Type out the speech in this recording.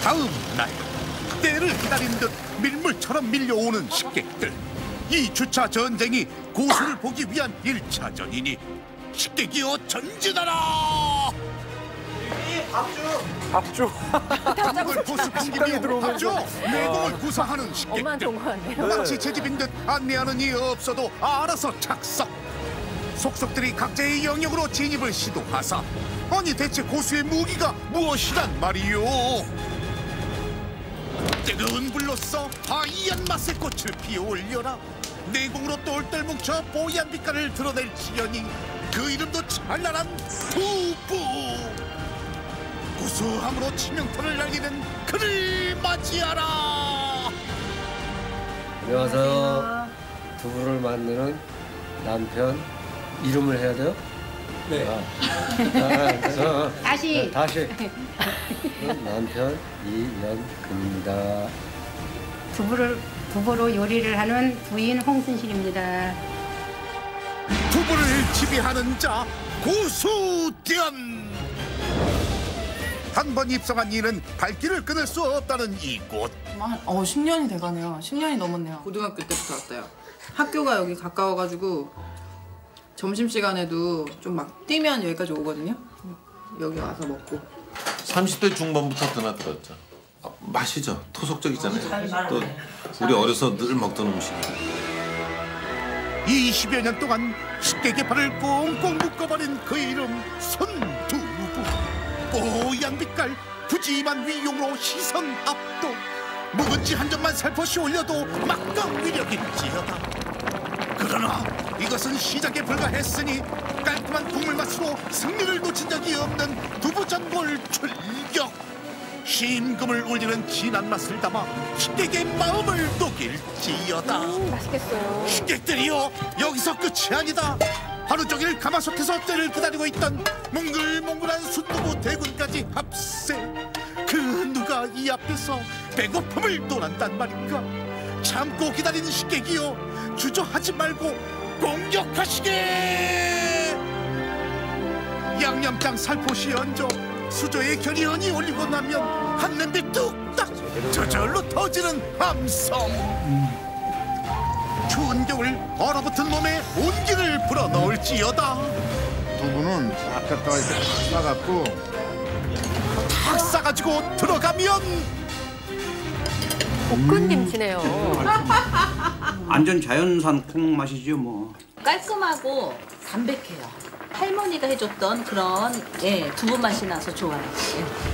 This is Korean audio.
다음 날 때를 기다린 듯 밀물처럼 밀려오는 식객들. 이 주차 전쟁이 고수를 보기 위한 1차전이니 식객이여 전진하라! 밥주. 한국을 고수 풍기며 밥주! 내공을 구사하는 식객들. 마치 제집인 듯 안내하는 이 없어도 알아서 착석. 속속들이 각자의 영역으로 진입을 시도하사 아니 대체 고수의 무기가 무엇이란 말이요? 뜨거운 불로써 하이한 맛의 꽃을 피어올려라. 내공으로 똘똘 뭉쳐 뽀얀 빛깔을 드러낼지언니 그 이름도 찬란한 두부. 고소함으로 치명타를 날리는 그를 맞이하라. 안녕하세요. 두부를 만드는 남편. 이름을 해야 돼요? 네. 다시. 남편 이연금입니다. 두부로 요리를 하는 부인 홍순실입니다. 두부를 지배하는 자 고수견. 한 번 입성한 이는 발길을 끊을 수 없다는 이곳. 10년이 돼가네요. 10년이 넘었네요. 고등학교 때부터 왔어요. 학교가 여기 가까워가지고 점심시간에도 좀 막 뛰면 여기까지 오거든요. 여기 와서 먹고. 30대 중반부터 드나들었죠. 맛이죠. 토속적이잖아요. 또 우리 어려서 늘 먹던 음식이에요. 20여 년 동안 식객의 발을 꽁꽁 묶어버린 그 이름 손두부. 뽀얀 빛깔, 푸짐한 위용으로 시선 압도. 묵은지 한 점만 살포시 올려도 막강 위력일지어다. 그러나 이것은 시작에 불과했으니 깔끔한 국물 맛으로 승리를 놓친 적이 없는 두부전골 출격. 심금을 울리는 진한 맛을 담아 식객의 마음을 녹일지어다. 맛있겠어요. 식객들이여, 여기서 끝이 아니다. 하루 종일 가마솥에서 때를 기다리고 있던 몽글몽글한 순두부 대군까지 합세. 그 누가 이 앞에서 배고픔을 논한단 말인가. 참고 기다린 식객이여, 주저하지 말고 공격하시게. 양념장 살포시 얹어 수저에 결연히 올리고 나면 한 냄비 뚝딱 저절로 터지는 함성. 추운 겨울 얼어붙은 몸에 온기를 불어넣을지어다. 두부는 앞에다가 이렇게 싸갖고 탁 싸가지고 들어가면 볶음김치네요. 완전 자연산 콩 맛이죠 뭐. 깔끔하고 담백해요. 할머니가 해줬던 그런 두부 맛이 나서 좋아요.